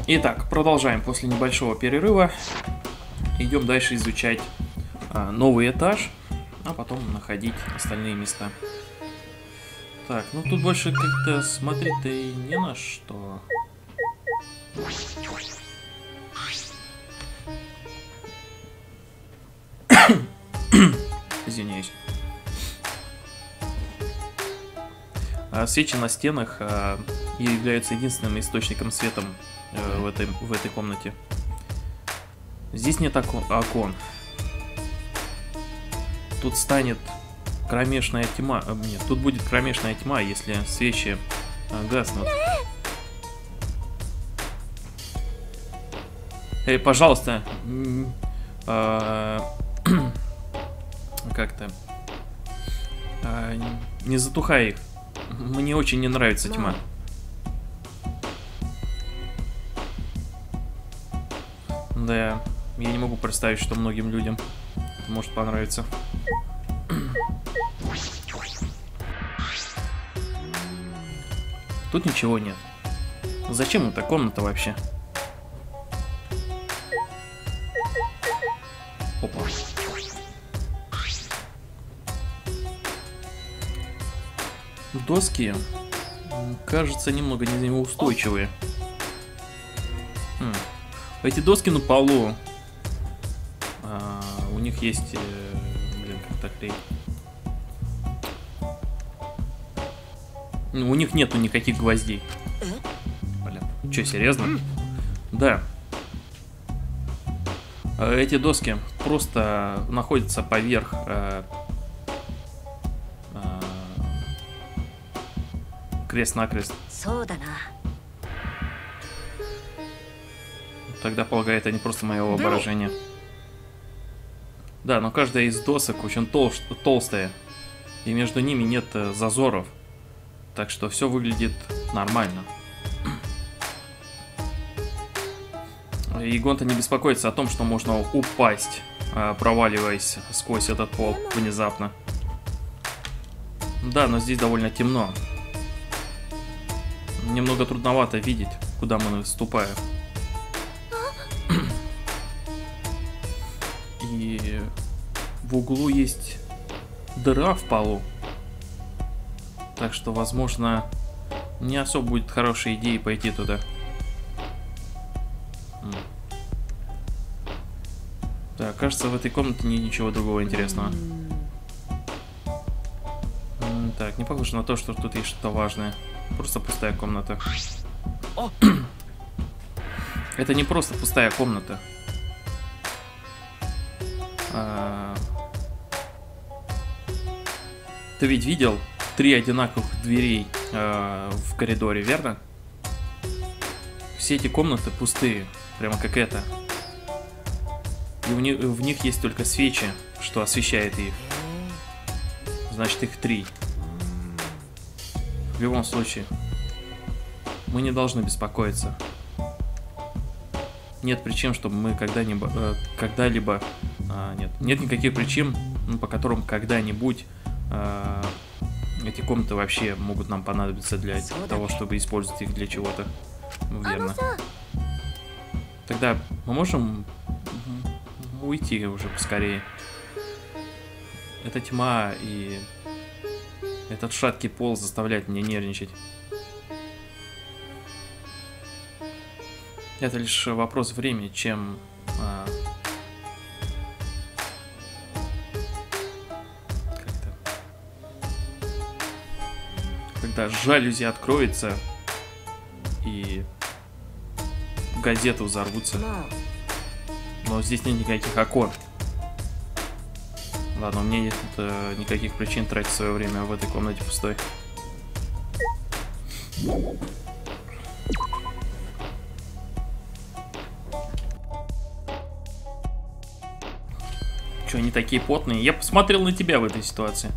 Итак, продолжаем после небольшого перерыва. Идем дальше изучать новый этаж, а потом находить остальные места. Так, ну тут больше как-то смотреть-то и не на что. Извиняюсь. Свечи на стенах являются единственным источником света в этой комнате. Здесь нет окон. Тут станет кромешная тьма. Нет, тут будет кромешная тьма, если свечи гаснут. Эй, пожалуйста, как-то не затухай их. Мне очень не нравится тьма. Да, я не могу представить, что многим людям это может понравиться. Тут ничего нет. Зачем эта комната вообще? Опа. Доски, кажется, немного неустойчивые. Эти доски на полу. У них есть... блин, как так клеить? У них нету никаких гвоздей. Блин, что, серьезно? Да. Эти доски просто находятся поверх... крест-накрест. Тогда, полагаю, это не просто мое воображение. Да, но каждая из досок очень толстая. И между ними нет зазоров. Так что все выглядит нормально. И Гонта не беспокоится о том, что можно упасть, проваливаясь сквозь этот пол внезапно. Да, но здесь довольно темно. Немного трудновато видеть, куда мы наступаем. И в углу есть дыра в полу. Так что, возможно, не особо будет хорошей идеей пойти туда. Да, кажется, в этой комнате нет ничего другого интересного. Так, не похоже на то, что тут есть что-то важное. Просто пустая комната. Это не просто пустая комната. Ты ведь видел 3 одинаковых дверей в коридоре, верно? Все эти комнаты пустые, прямо как эта. И в них есть только свечи, что освещает их. Значит, их 3. В любом случае, мы не должны беспокоиться. Нет причин, чтобы мы когда-либо... нет никаких причин, по которым когда-нибудь эти комнаты вообще могут нам понадобиться для того, чтобы использовать их для чего-то. Верно. Тогда мы можем уйти уже поскорее. Эта тьма и этот шаткий пол заставляет меня нервничать. Это лишь вопрос времени, чем... Когда жалюзи откроется и газеты взорвутся. Но здесь нет никаких окон. Ладно, у меня нет никаких причин тратить свое время в этой комнате пустой. Че, они такие потные? Я посмотрел на тебя в этой ситуации.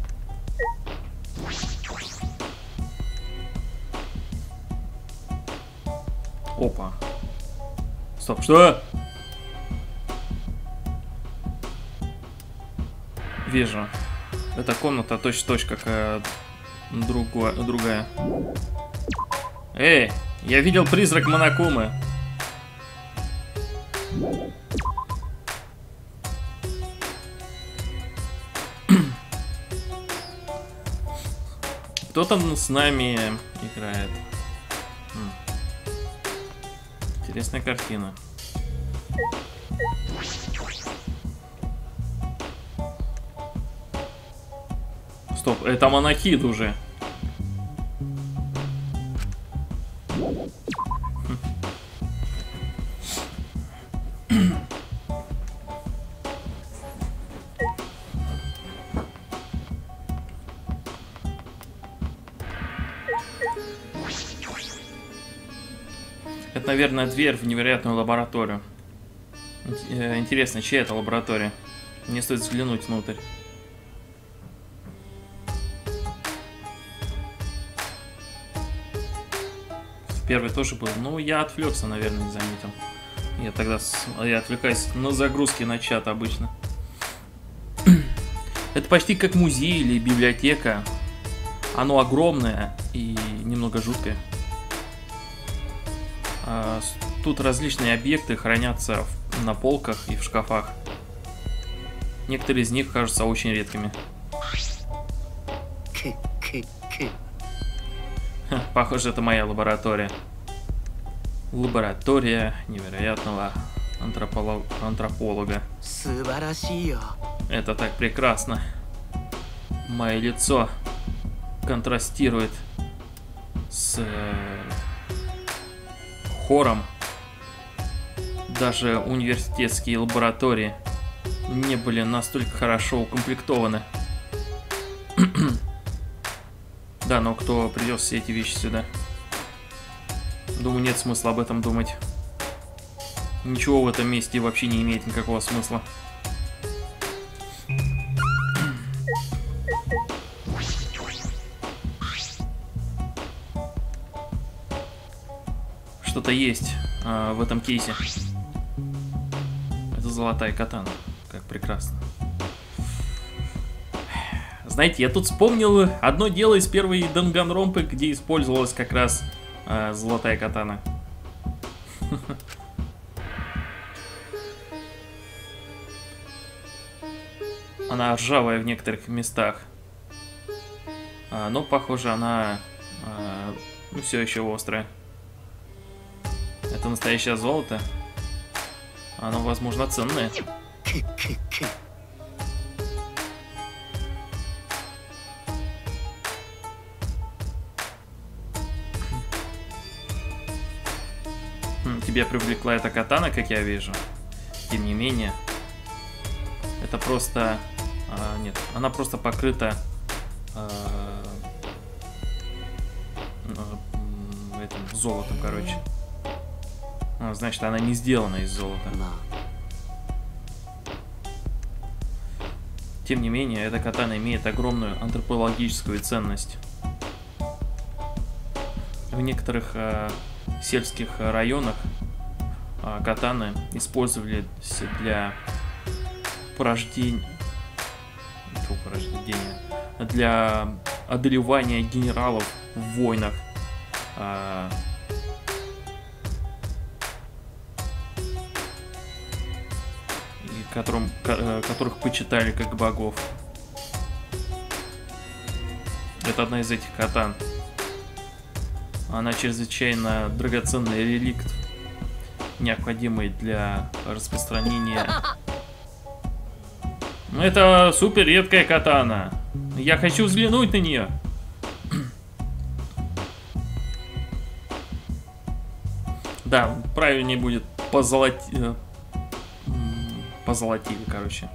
Опа. Стоп, что? Вижу. Эта комната точь-в-точь как другая. Эй, я видел призрак Монокумы. Кто там с нами играет? Интересная картина. Стоп, это монахид уже. Это, наверное, дверь в невероятную лабораторию. Интересно, чья это лаборатория? Мне стоит взглянуть внутрь. Первый тоже был. Ну, я отвлекся, наверное, не заметил. Я отвлекаюсь на загрузки на чат обычно. Это почти как музей или библиотека. Оно огромное и немного жуткое. Тут различные объекты хранятся на полках и в шкафах. Некоторые из них кажутся очень редкими. Похоже, это моя лаборатория. Лаборатория невероятного антрополога. Это так прекрасно. Мое лицо контрастирует с хором. Даже университетские лаборатории не были настолько хорошо укомплектованы. Да, но кто привез все эти вещи сюда? Думаю, нет смысла об этом думать. Ничего в этом месте вообще не имеет никакого смысла. Что-то есть в этом кейсе. Это золотая катана. Как прекрасно. Знаете, я тут вспомнил одно дело из первой Данганронпы, где использовалась как раз золотая катана. Она ржавая в некоторых местах. Но, похоже, она все еще острая. Это настоящее золото. Оно, возможно, ценное. Тебя привлекла эта катана, как я вижу. Тем не менее, это просто... нет, она просто покрыта этим золотом, короче. Значит, она не сделана из золота. Тем не менее, эта катана имеет огромную антропологическую ценность. В некоторых сельских районах катаны использовали для порождения, для одолевания генералов в войнах. Которых почитали как богов. Это одна из этих катан. Она чрезвычайно драгоценный реликт, необходимый для распространения. Это супер редкая катана. Я хочу взглянуть на нее. Да, правильнее будет позолотили, короче.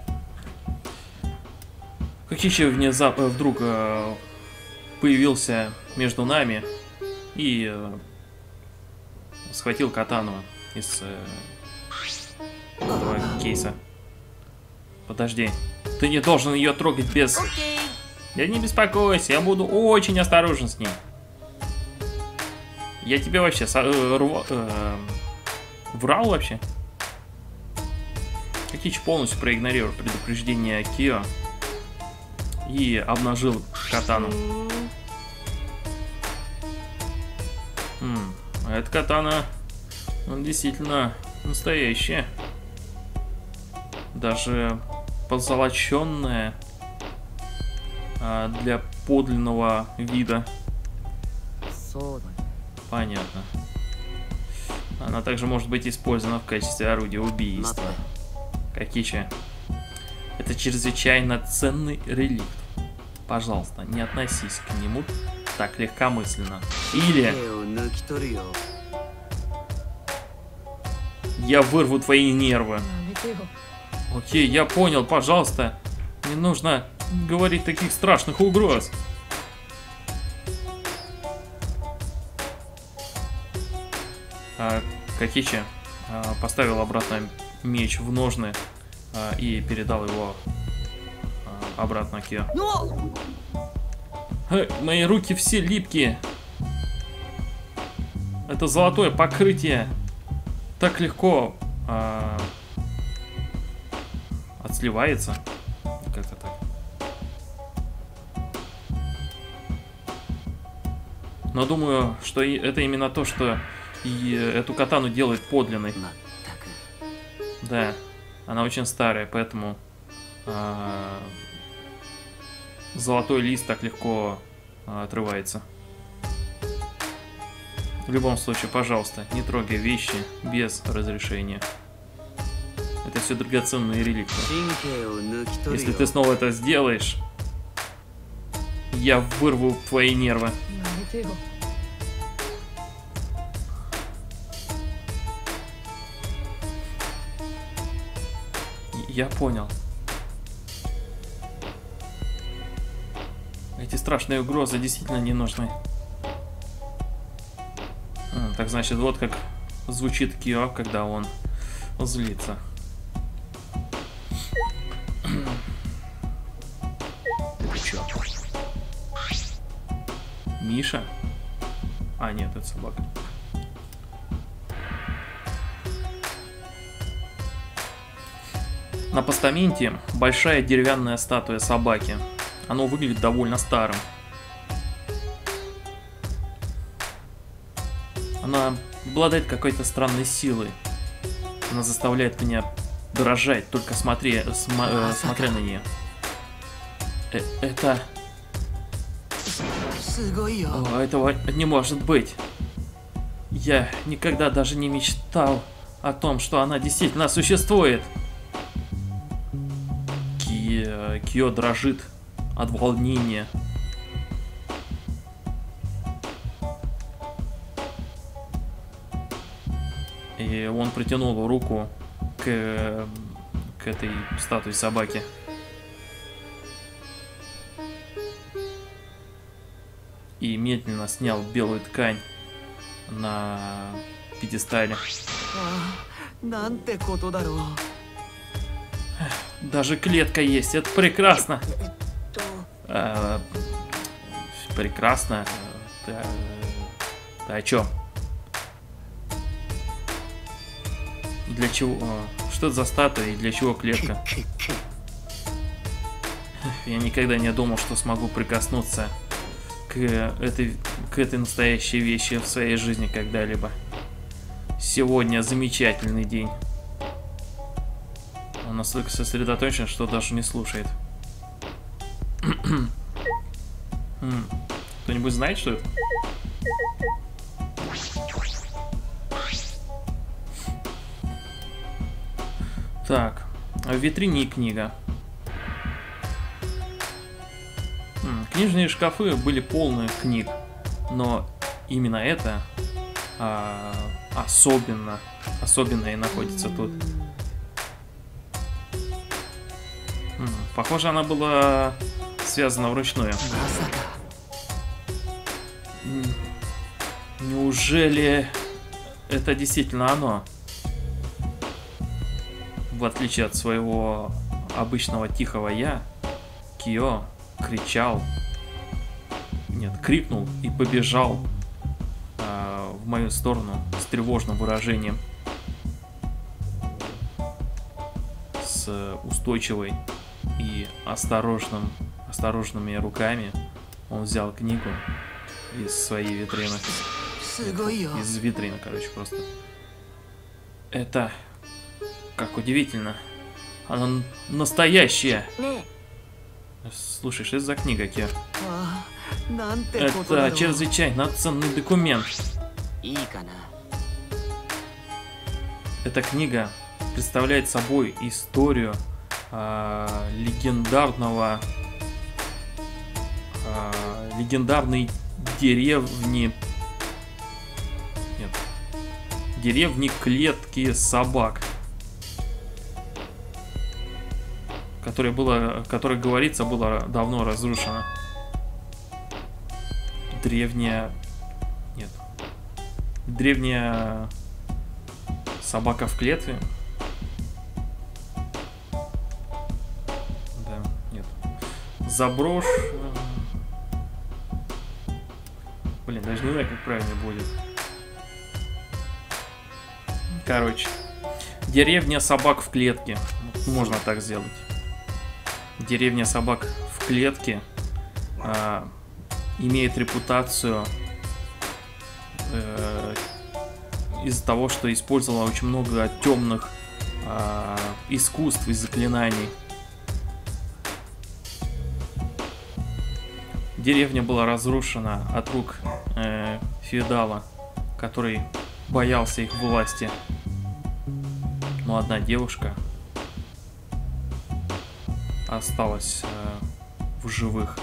Хакичи внезапно вдруг появился между нами и схватил катану из этого кейса. Подожди, ты не должен ее трогать без... Я не беспокойся, я буду очень осторожен с ней. Я тебе вообще врал вообще? Хакичи полностью проигнорировал предупреждение Кио и обнажил катану. Эта катана, он действительно настоящая. Даже позолоченная для подлинного вида. Понятно. Она также может быть использована в качестве орудия убийства. Какичи. Это чрезвычайно ценный реликт. Пожалуйста, не относись к нему так легкомысленно. Или я вырву твои нервы. Окей, я понял, пожалуйста. Не нужно говорить таких страшных угроз. Какичи поставил обратно меч в ножны и передал его обратно Кио. Мои руки все липкие. Это золотое покрытие так легко отсливается. Как-то так. Но думаю, что это именно то, что и эту катану делает подлинной. Да, она очень старая, поэтому золотой лист так легко отрывается. В любом случае, пожалуйста, не трогай вещи без разрешения. Это все драгоценные реликты. Если ты снова это сделаешь, я вырву твои нервы. Я понял. Эти страшные угрозы действительно не нужны. Так значит, вот как звучит Кио, когда он злится. Это чё? Миша? А, нет, это собака. На постаменте большая деревянная статуя собаки. Оно выглядит довольно старым. Она обладает какой-то странной силой. Она заставляет меня дрожать, только смотря на нее. Это... О, этого не может быть. Я никогда даже не мечтал о том, что она действительно существует. Кио дрожит от волнения. И он протянул руку к этой статуе собаки. И медленно снял белую ткань на пьедестале. Даже клетка есть, это прекрасно. Прекрасно. Ты о чем? Для чего? Что это за статуя и для чего клетка? Я никогда не думал, что смогу прикоснуться к этой настоящей вещи в своей жизни когда-либо. Сегодня замечательный день. Он настолько сосредоточен, что даже не слушает. Кто-нибудь знает, что это? Так, в витрине книга. Книжные шкафы были полны книг, но именно это особенное находится тут. Похоже, она была связана вручную. Неужели это действительно оно? В отличие от своего обычного тихого я, Кио крикнул и побежал в мою сторону с тревожным выражением. С устойчивой и осторожными руками он взял книгу из своей витрины. Из витрины, короче, просто. Это как удивительно. Она настоящая. ね Слушай, что это за книга, Кир? ああなんてことだろ Это う чрезвычайно ценный документ. いいかな Эта книга представляет собой историю легендарной деревни. Нет. Деревни клетки собак. Которая, говорится, была давно разрушена. Древняя собака в клетке. Да, нет. Заброшь. Блин, даже не знаю, как правильно будет. Короче. Деревня собак в клетке. Можно так сделать. Деревня собак в клетке имеет репутацию из-за того, что использовала очень много темных искусств и заклинаний. Деревня была разрушена от рук феодала, который боялся их власти. Но одна девушка осталась в живых.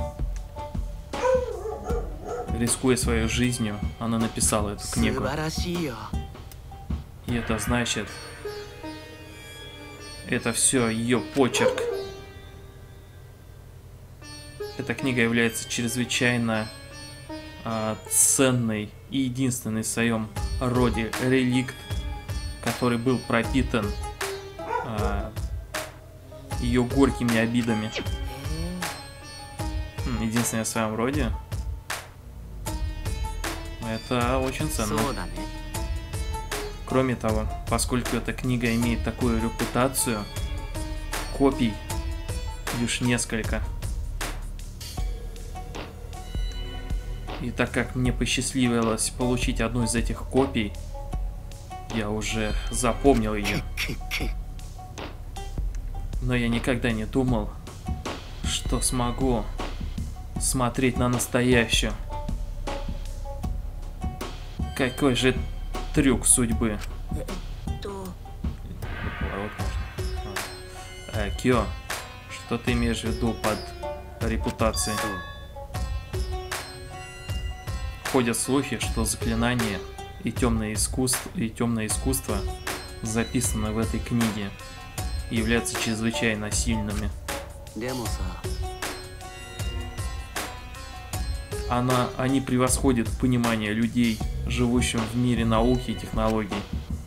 Рискуя своей жизнью, она написала эту 素 книгу. 晴らしいよ И это значит, это все ее почерк. Эта книга является чрезвычайно ценной и единственной в своем роде реликт, который был пропитан ее горькими обидами. Единственное в своем роде. Это очень そ ценно. うだね Кроме того, поскольку эта книга имеет такую репутацию, копий лишь несколько. И так как мне посчастливилось получить одну из этих копий, я уже запомнил ее. Но я никогда не думал, что смогу смотреть на настоящую. Какой же трюк судьбы. と Поворот можно. Кио, что ты имеешь в виду под репутацией? Ходят слухи, что заклинания и темное искусство записаны в этой книге и являются чрезвычайно сильными. でもさ Они превосходят понимание людей, живущих в мире науки и технологий.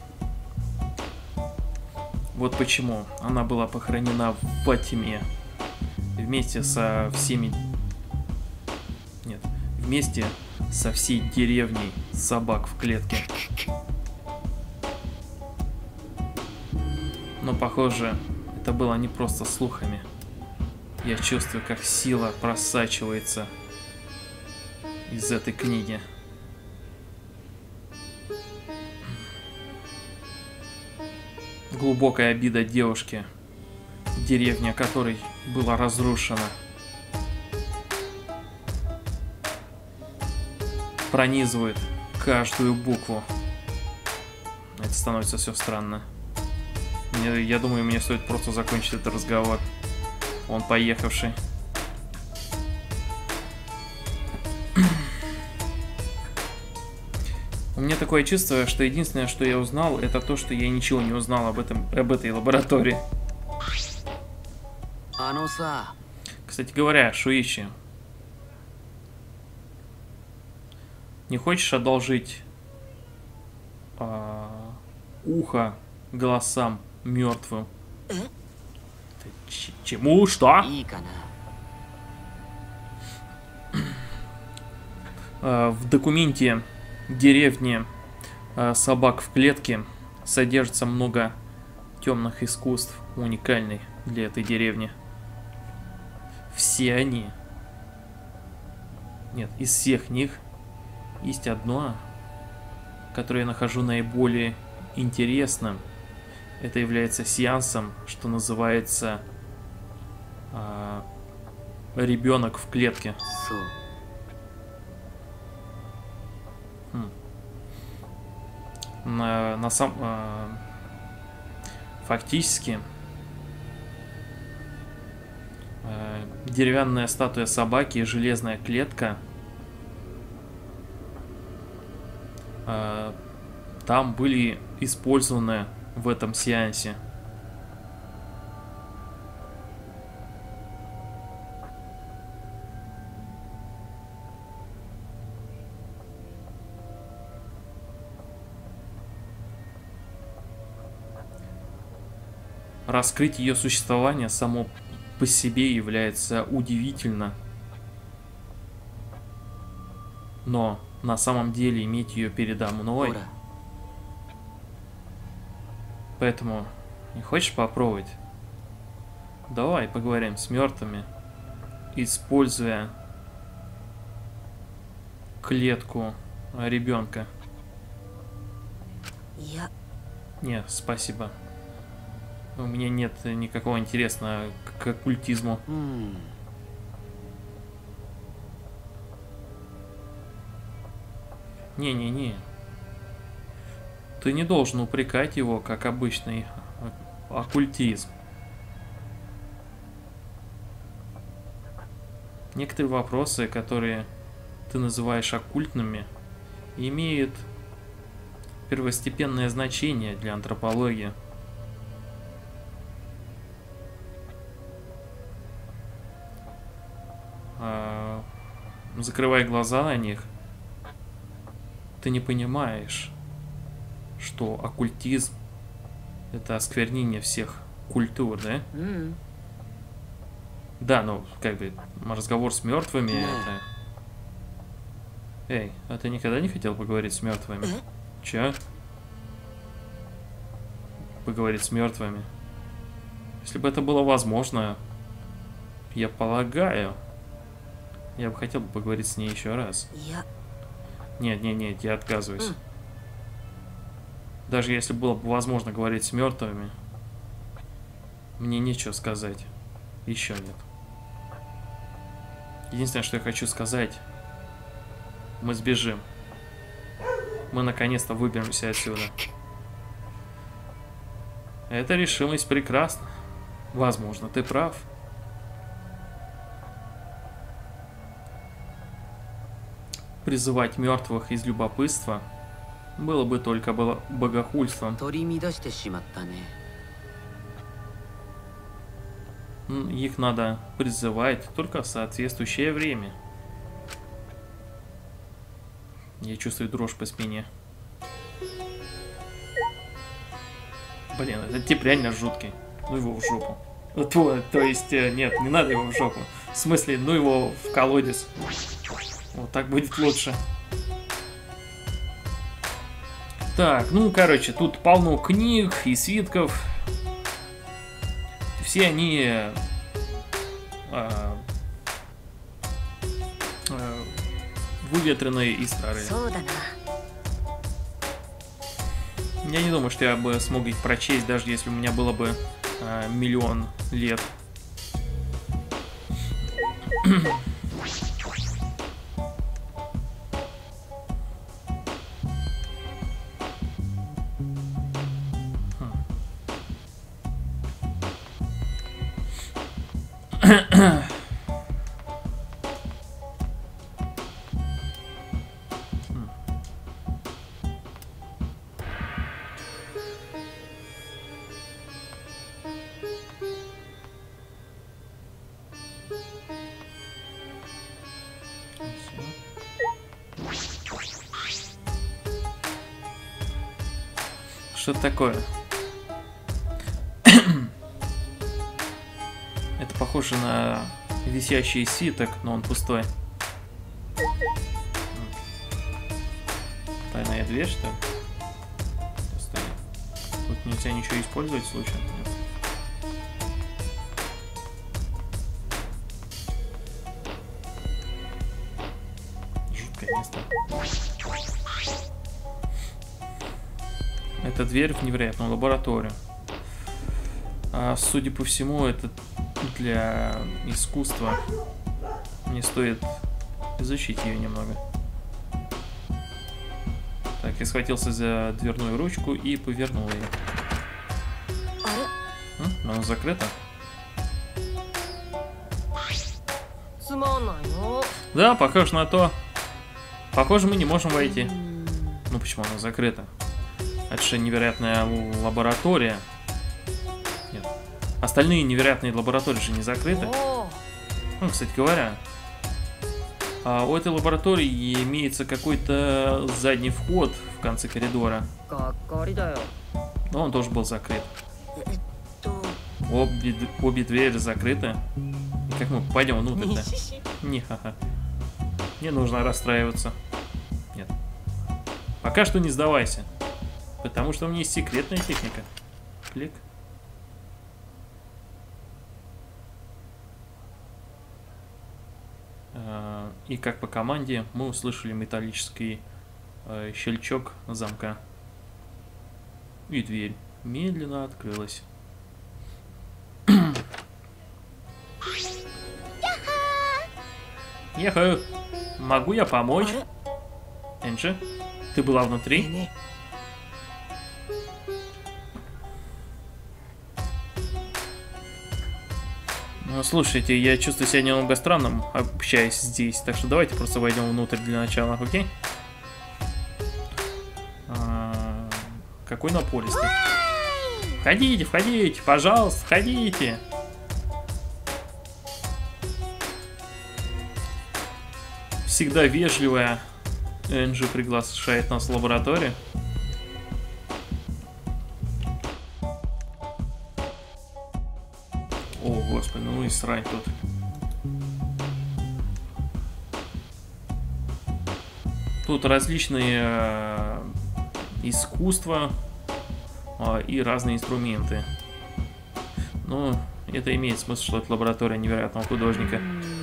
Вот почему она была похоронена в Фатиме вместе со всеми... Нет, вместе со всей деревней собак в клетке. Но, похоже, это было не просто слухами. Я чувствую, как сила просачивается из этой книги. Глубокая обида девушки, деревня которой была разрушена, пронизывает каждую букву. Это становится все странно. Я думаю, мне стоит просто закончить этот разговор. Он поехавший. У меня такое чувство, что единственное, что я узнал, это то, что я ничего не узнал об этой лаборатории. あのさ Кстати говоря, Шуичи, не хочешь одолжить ухо голосам мертвым? Чему? Что? いいかな В документе деревни собак в клетке содержится много темных искусств, уникальных для этой деревни. Все они, нет, из всех них есть одно, которое я нахожу наиболее интересным это является сеансом, что называется ребенок в клетке. そう Фактически деревянная статуя собаки и железная клетка там были использованы в этом сеансе. Раскрыть ее существование само по себе является удивительно. Но на самом деле иметь ее передо мной... ほら Поэтому не хочешь попробовать? Давай поговорим с мертвыми, используя клетку ребенка. いや Не, спасибо. У меня нет никакого интереса к оккультизму. うん Не-не-не. Ты не должен упрекать его, как обычный оккультизм. Некоторые вопросы, которые ты называешь оккультными, имеют первостепенное значение для антропологии. Закрывай глаза на них, ты не понимаешь, что оккультизм — это осквернение всех культур, да? うん Да, ну, как бы, разговор с мертвыми Да. это... Эй, а ты никогда не хотел поговорить с мертвыми? Чё? Поговорить с мертвыми? Если бы это было возможно, я полагаю, я бы хотел бы поговорить с ней еще раз. いや Нет, я отказываюсь. Даже если было бы возможно говорить с мертвыми, мне нечего сказать. Еще нет. Единственное, что я хочу сказать, мы сбежим. Мы наконец-то выберемся отсюда. Эта решимость прекрасна. Возможно, ты прав. Призывать мертвых из любопытства было бы только богохульством. 取り乱してしまったね Их надо призывать только в соответствующее время. Я чувствую дрожь по спине. Блин, этот тип реально жуткий. Ну его в жопу. То есть, нет, не надо его в жопу. В смысле, ну его в колодец. Вот так будет лучше. Так, ну, короче, тут полно книг и свитков. Все они выветренные и старые. そうだな Я не думаю, что я бы смог их прочесть, даже если у меня было бы миллион лет. Что это такое? Это похоже на висящий свиток, но он пустой. Тайная дверь, что ли? Стой. Тут нельзя ничего использовать случайно? Нет. Жуткое место. Это дверь в невероятную лабораторию. Судя по всему, это для искусства. Мне стоит изучить ее немного. Так, я схватился за дверную ручку и повернул ее. Она закрыта. Да, похоже на то. Похоже, мы не можем войти. Ну почему она закрыта? Это же невероятная лаборатория. Нет. Остальные невероятные лаборатории же не закрыты. Ну, кстати говоря, у этой лаборатории имеется какой-то задний вход в конце коридора. Но он тоже был закрыт. Обе двери закрыты. И как мы пойдем внутрь-то? Не-ха-ха. Не нужно расстраиваться. Нет. Пока что не сдавайся. Потому что у меня есть секретная техника. Клик. И как по команде мы услышали металлический щелчок замка. И дверь медленно открылась. Яху! Могу я помочь? Энджи, ты была внутри? Ну, слушайте, я чувствую себя немного странным, общаясь здесь, так что давайте просто войдем внутрь для начала, окей? Какой напористый. Входите, входите, пожалуйста, входите. Всегда вежливая Энджи приглашает нас в лабораторию. О, господи, ну и срань тут. Тут различные искусства и разные инструменты. Ну, это имеет смысл, что это лаборатория невероятного художника.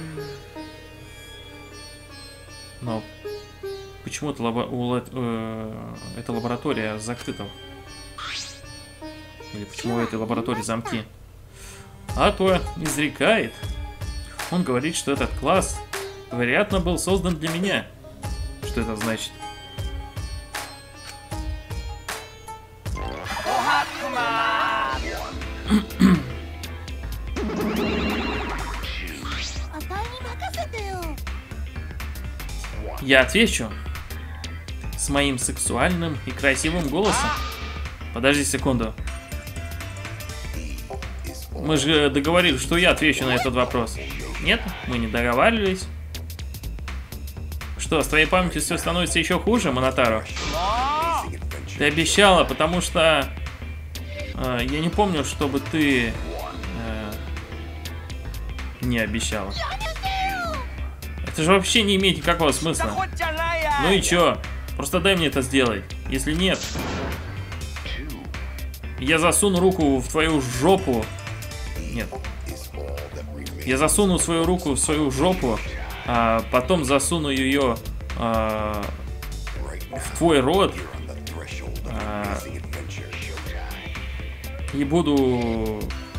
Но почему эта лаборатория закрыта? Или почему в этой лаборатории замки? Атуа изрекает. Он говорит, что этот класс, вероятно, был создан для меня. Что это значит? Я отвечу с моим сексуальным и красивым голосом. Подожди секунду. Мы же договорились, что я отвечу на этот вопрос. Нет, мы не договаривались. Что, с твоей памятью все становится еще хуже, Монотаро? Ты обещала, потому что я не помню, чтобы ты не обещала. Это же вообще не имеет никакого смысла. Ну и чё? Просто дай мне это сделать. Если нет, я засуну руку в твою жопу. Нет. Я засуну свою руку в свою жопу, а потом засуну ее в твой рот. И буду...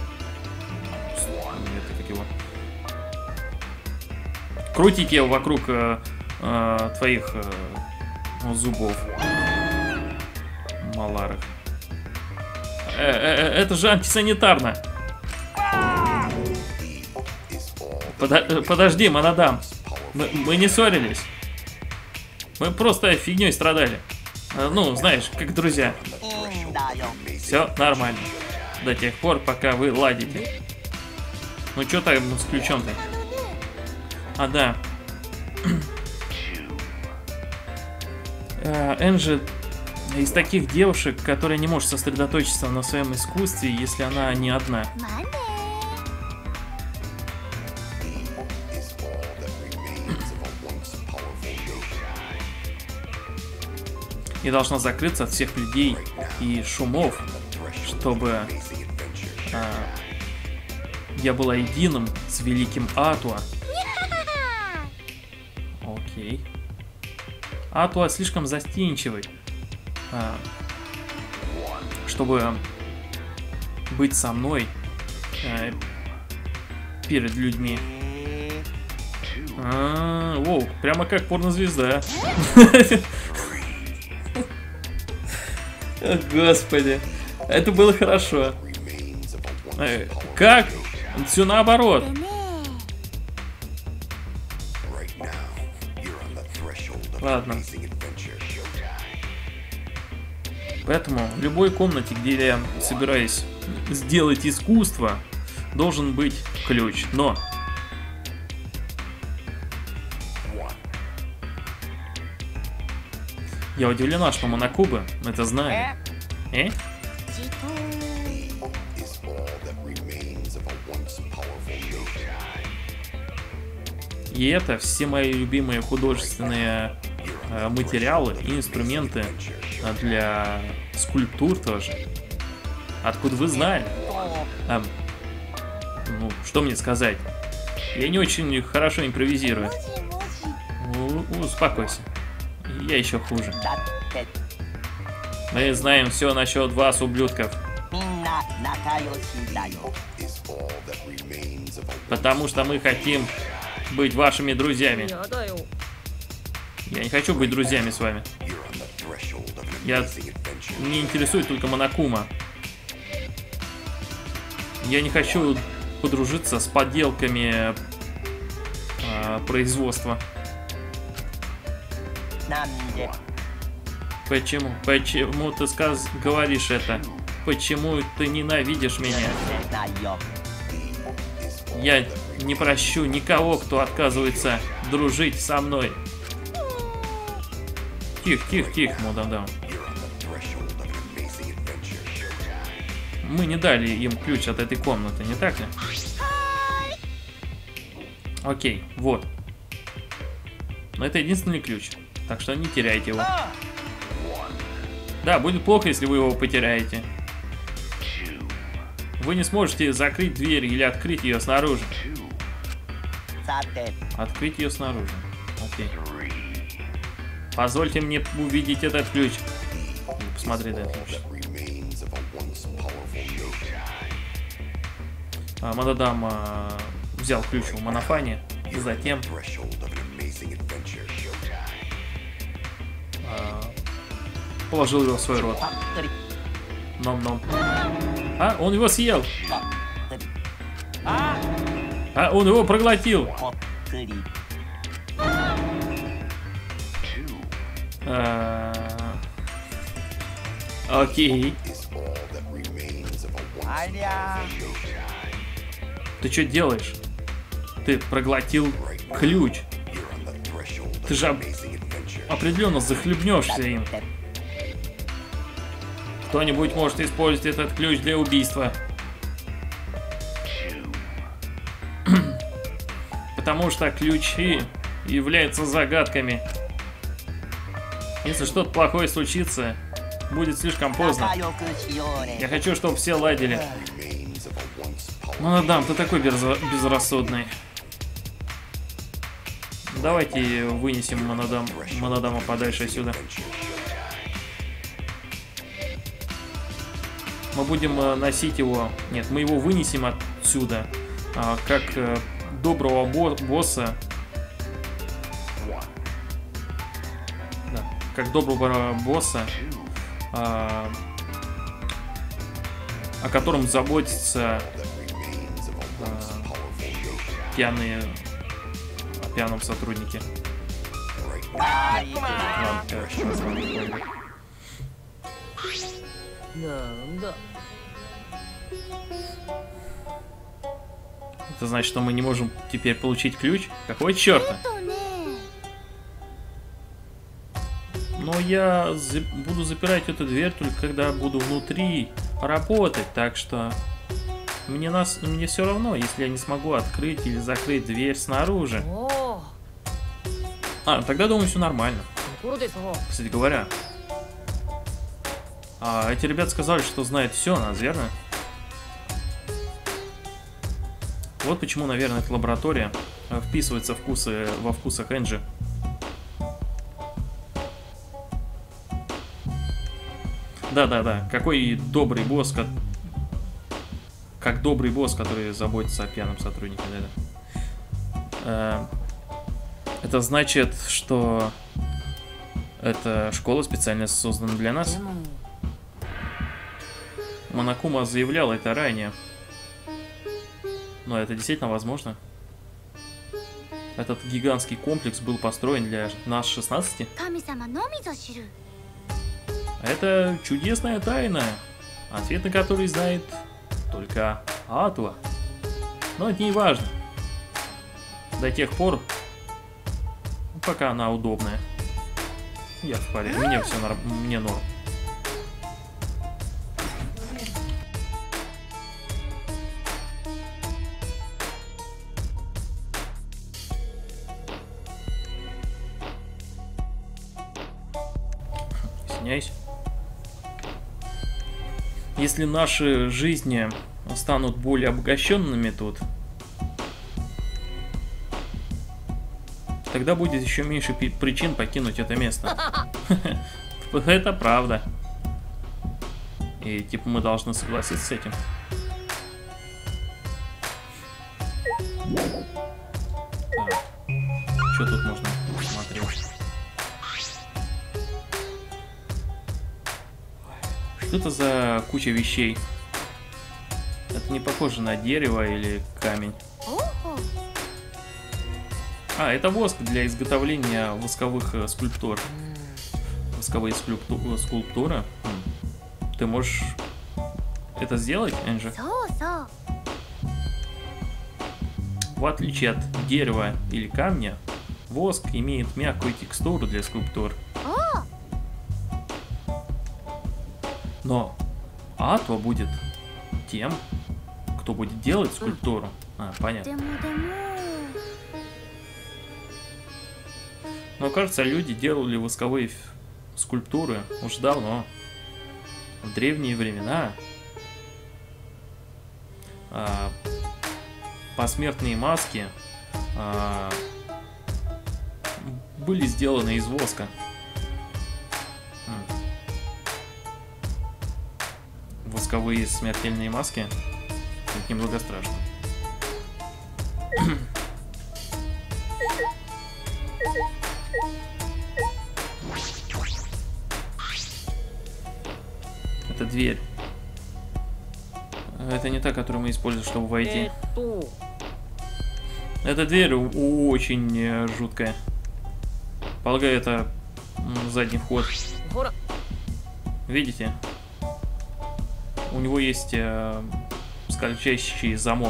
крутить его вокруг твоих зубов. Маларых. Это же антисанитарно. Подожди, Монодам. Мы не ссорились. Мы просто фигней страдали. Ну, знаешь, как друзья. Все нормально. До тех пор, пока вы ладите. Ну, что там с ключом-то? А, да. Энджи из таких девушек, которая не может сосредоточиться на своем искусстве, если она не одна. И должна закрыться от всех людей и шумов, чтобы я была единым с великим Атуа. Окей. Атуа слишком застенчивый, чтобы быть со мной перед людьми. Воу, прямо как порнозвезда. Господи, это было хорошо. Как? Все наоборот. Ладно. Поэтому в любой комнате, где я собираюсь сделать искусство, должен быть ключ. Но я удивлена, что Монокубы это знали. И это все мои любимые художественные материалы и инструменты для скульптур тоже. Откуда вы знали? Ну, что мне сказать? Я не очень хорошо импровизирую. Успокойся. Я еще хуже. Мы знаем все насчет вас, ублюдков. Потому что мы хотим быть вашими друзьями. Я не хочу быть друзьями с вами. Мне интересует только Монокума. Я не хочу подружиться с подделками производства. Почему? Почему ты говоришь это? Почему ты ненавидишь меня? Я не прощу никого, кто отказывается дружить со мной. Тихо, мадам. Мы не дали им ключ от этой комнаты, не так ли? Окей, вот. Но это единственный ключ, так что не теряйте его. Да, будет плохо, если вы его потеряете. Вы не сможете закрыть дверь или открыть ее снаружи. Открыть ее снаружи. Окей. Позвольте мне увидеть этот ключ. Посмотреть этот ключ. Мададам взял ключ у Монофани, и затем положил его в свой рот. Ном-ном. Он его съел. Он его проглотил. Окей. Ты что делаешь? Ты проглотил ключ. Ты же определенно захлебнешься им. Кто-нибудь может использовать этот ключ для убийства. Потому что ключи являются загадками. Если что-то плохое случится, будет слишком поздно. Я хочу, чтобы все ладили. Мадам, ты такой безрассудный. Давайте вынесем Монодама подальше отсюда. Мы будем носить его... Нет, мы его вынесем отсюда. Как доброго босса. Да, как доброго босса, о котором заботятся пьяном сотруднике. Это значит, что мы не можем теперь получить ключ? Какой черта? Но я буду запирать эту дверь только когда буду внутри работать, так что мне все равно, если я не смогу открыть или закрыть дверь снаружи. Тогда думаю, все нормально. Кстати говоря, эти ребята сказали, что знают все о нас, верно? Вот почему, наверное, эта лаборатория вписывается во вкусах Энджи. Да. Какой добрый босс, как добрый босс, который заботится о пьяном сотруднике. Это значит, что эта школа специально создана для нас. Монокума заявлял это ранее. Но это действительно возможно. Этот гигантский комплекс был построен для нас 16. Это чудесная тайна, ответ на который знает только Атуа. Но это не важно. До тех пор, пока она удобная. Я в порядке, мне все мне норм. Извиняюсь. Если наши жизни станут более обогащенными тут, тогда будет еще меньше причин покинуть это место. Это правда. И типа мы должны согласиться с этим. Так. Что тут можно посмотреть? Что это за куча вещей? Это не похоже на дерево или камень. А, это воск для изготовления восковых скульптур. Восковые скульптуры. Ты можешь это сделать, Энджи? В отличие от дерева или камня, воск имеет мягкую текстуру для скульптур. Но Атуа будет тем, кто будет делать скульптуру. А, понятно. Но кажется, люди делали восковые скульптуры уж давно. В древние времена посмертные маски были сделаны из воска. Восковые смертельные маски. Это немного страшно. Это дверь. Это не та, которую мы используем, чтобы войти. Эта дверь очень жуткая. Полагаю, это задний вход. Видите? У него есть скользящий замок.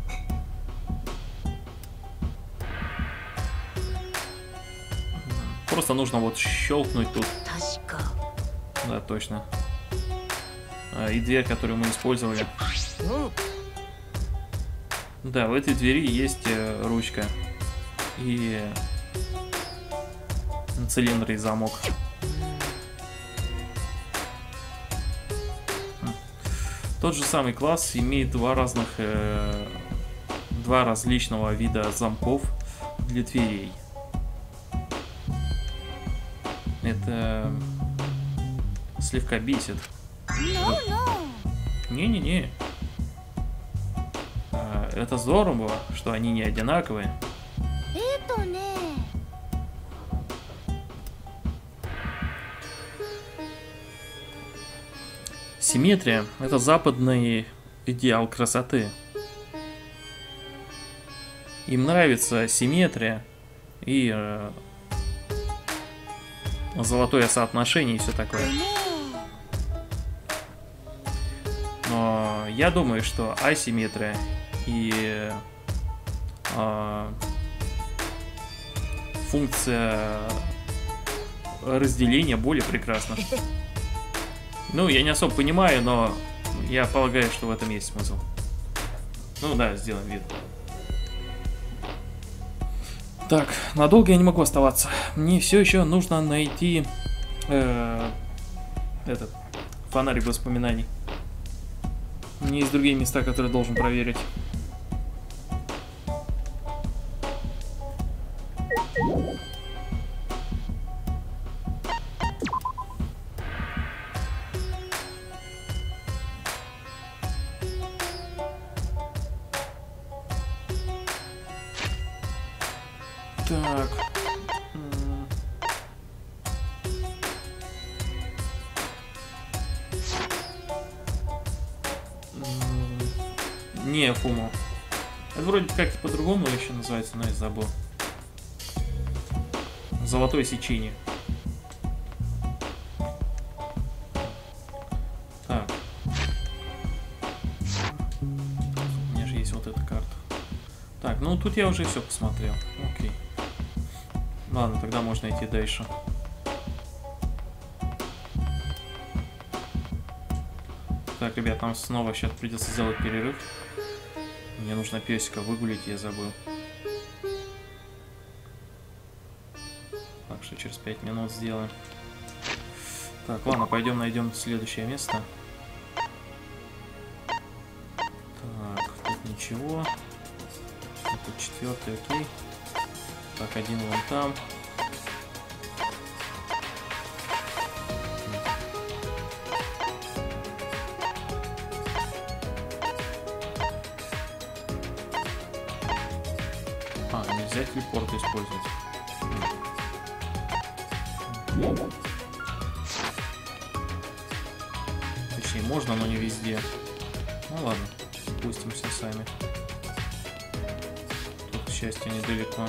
Просто нужно вот щелкнуть тут. Да, точно. И дверь, которую мы использовали. Да, в этой двери есть ручка. И цилиндр и замок. Тот же самый класс имеет два различного вида замков для дверей. Это слегка бесит. Не-не-не. Это здорово, что они не одинаковые. Симметрия – это западный идеал красоты. Им нравится симметрия и золотое соотношение и все такое. Но я думаю, что асимметрия и функция разделения более прекрасна. Ну, я не особо понимаю, но я полагаю, что в этом есть смысл. Ну да, сделаем вид. Так, надолго я не могу оставаться. Мне все еще нужно найти этот фонарик воспоминаний. У меня есть другие места, которые должен проверить. Так. Не, Фуму. Это вроде как по-другому еще называется, но я забыл. Золотое сечение. Так. У меня же есть вот эта карта. Так, ну тут я уже все посмотрел. Окей. Ладно, тогда можно идти дальше. Так, ребят, нам снова сейчас придется сделать перерыв. Мне нужно песика выгулить, я забыл. Так что через 5 минут сделаем. Так, ладно, пойдем найдем следующее место. Так, тут ничего. Тут 4-й, окей. Так, один вон там. Нельзя телепорт использовать. Точнее, можно, но не везде. Ну ладно, спустимся сами. Тут, к счастью, недалеко.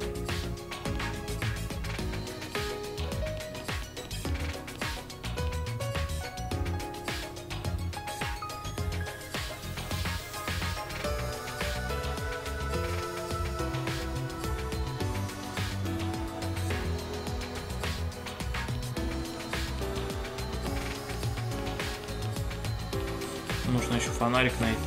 Нужно еще фонарик найти.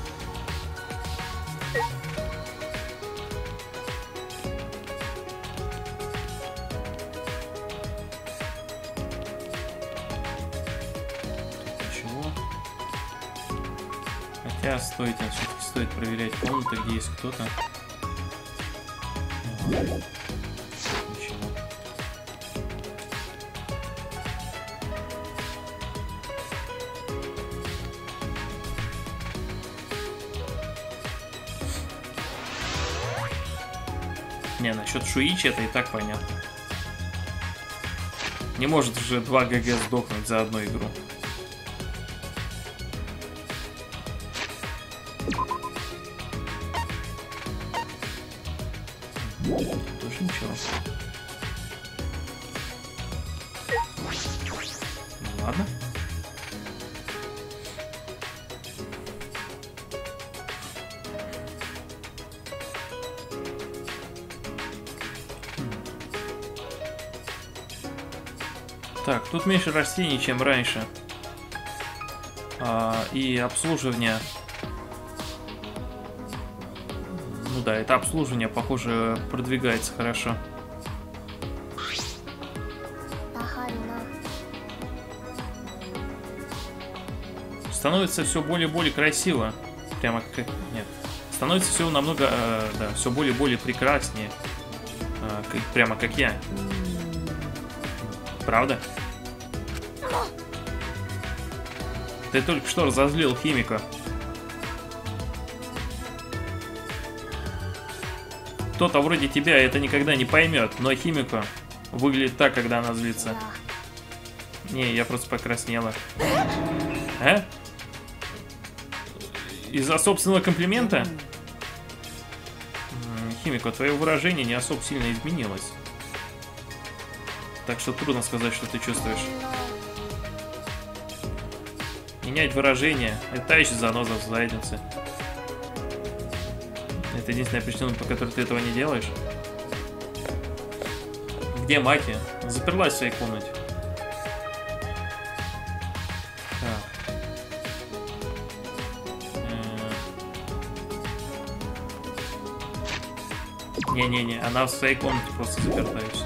Ничего. Хотя стоит, все-таки стоит проверять комнаты, где есть кто-то. Ничего. Не, насчет Шуичи это и так понятно. Не может же 2 ГГ сдохнуть за одну игру. Тоже ничего. Ну, ладно. Так, тут меньше растений, чем раньше. И обслуживание. Ну да, это обслуживание, похоже, продвигается хорошо. Становится все более и более красиво. Прямо как... Нет. Становится все намного... да, все более и более прекраснее. Прямо как я. Правда? Ты только что разозлил Химика. Кто-то вроде тебя это никогда не поймет, но Химика выглядит так, когда она злится. Не, я просто покраснела. А? Из-за собственного комплимента? Химика, твое выражение не особо сильно изменилось. Так что трудно сказать, что ты чувствуешь. Менять выражение. Это та еще заноза в заднице. Это единственная причина, по которой ты этого не делаешь. Где Маки? Заперлась в своей комнате. Так. Не-не-не, она в своей комнате просто заперта и все.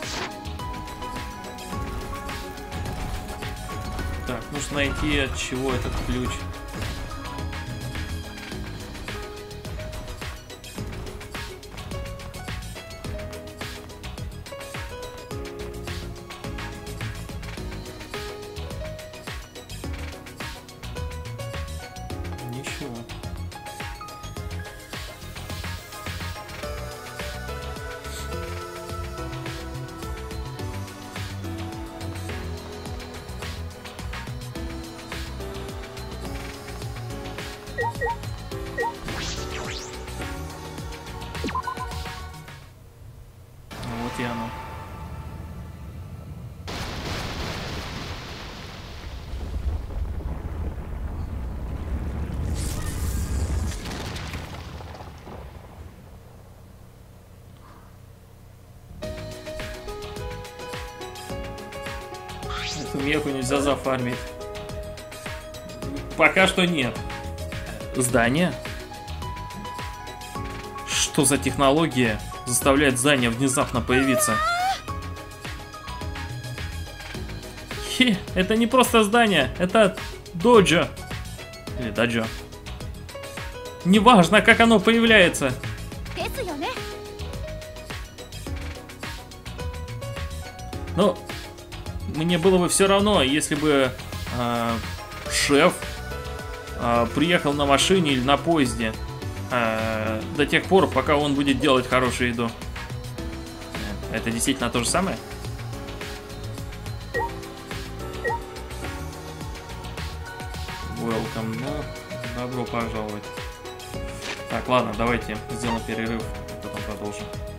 Так, нужно найти, от чего этот ключ. Ничего. Меху нельзя зафармить. Пока что нет. Здание? Что за технология заставляет здание внезапно появиться? Хе, это не просто здание, это доджо. Или даджо. Неважно, как оно появляется. Но мне было бы все равно, если бы шеф приехал на машине или на поезде до тех пор, пока он будет делать хорошую еду. Это действительно то же самое? Welcome, ну, добро пожаловать. Так, ладно, давайте сделаем перерыв, потом продолжим.